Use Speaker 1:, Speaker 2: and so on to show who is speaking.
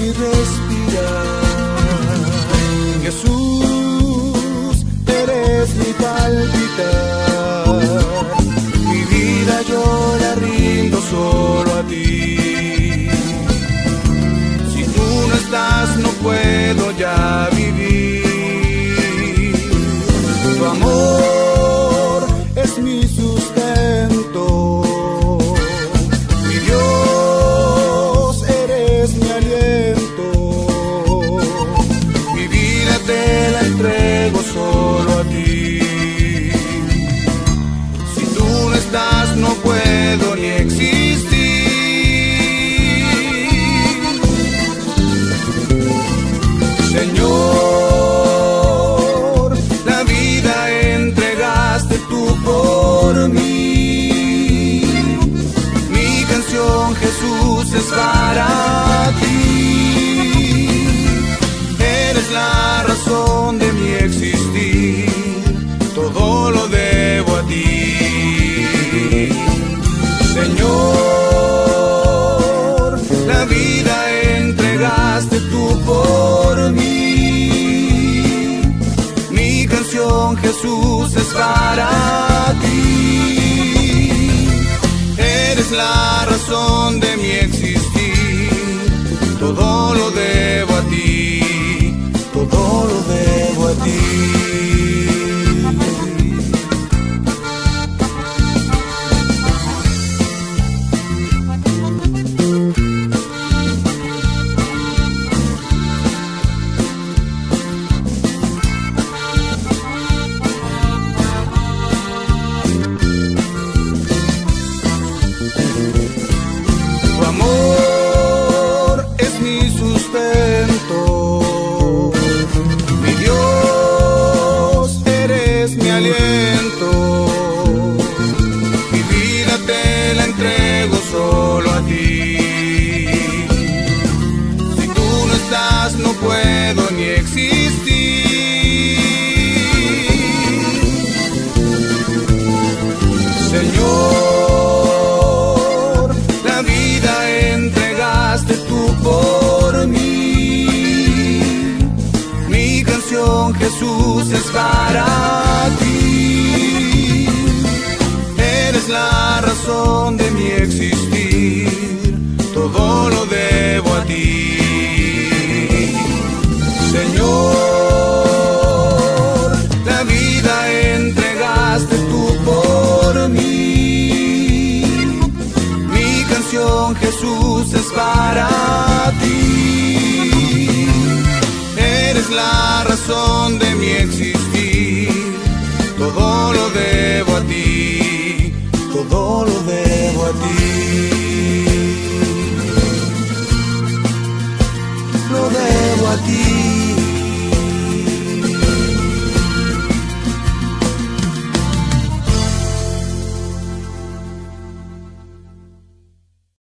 Speaker 1: respirar. Jesús, eres mi palpitar. Mi vida yo la rindo solo a ti. Si tú no estás, no puedo ya vivir. Tu amor es mi sustento. Mi Dios, eres mi aliento. Mi vida te la entrego solo a ti. Si tú no estás, no puedo ni existir. Señor, la vida entregaste tú por mí. Mi canción, Jesús, es para ti. Eres la razón de mi existir. Todo lo debo a ti. Señor, la vida entregaste tú por mí. Mi canción, Jesús, es para ti. Eres la razón de mi existir. Todo lo debo a ti. Todo lo debo a ti. Tu amor es mi sustento. Mi Dios, eres mi aliento. Mi vida te la entrego solo a ti. Si tú no estás, no puedo ni existir. Señor, la vida entregaste tú por mí. Mi canción, Jesús, es para ti. Eres la razón de mi existir. Todo lo debo a ti. Señor, la vida entregaste tú por mí. Mi canción, Jesús, es para ti. Eres la razón de mi existir. Todo lo debo a ti. Todo lo debo a ti. Lo debo a ti.